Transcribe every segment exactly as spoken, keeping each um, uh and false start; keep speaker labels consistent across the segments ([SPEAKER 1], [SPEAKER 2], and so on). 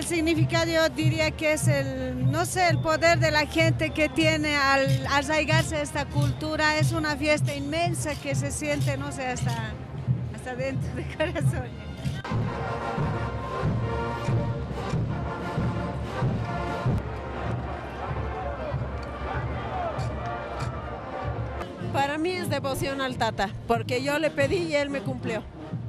[SPEAKER 1] el significado yo diría que es el, no sé, el poder de la gente que tiene al arraigarse a esta cultura. Es una fiesta inmensa que se siente, no sé, hasta, hasta dentro del corazón.
[SPEAKER 2] Para mí es devoción al Tata, porque yo le pedí y él me cumplió.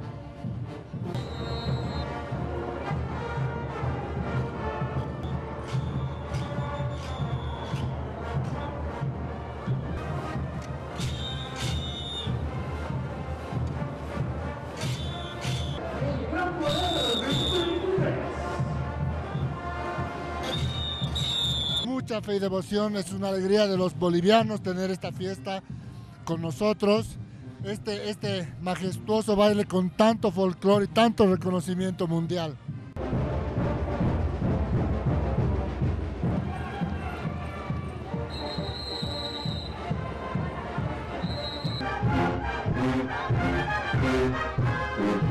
[SPEAKER 3] Mucha fe y devoción, es una alegría de los bolivianos tener esta fiesta con nosotros, este, este majestuoso baile con tanto folclore y tanto reconocimiento mundial.
[SPEAKER 4] Thank you.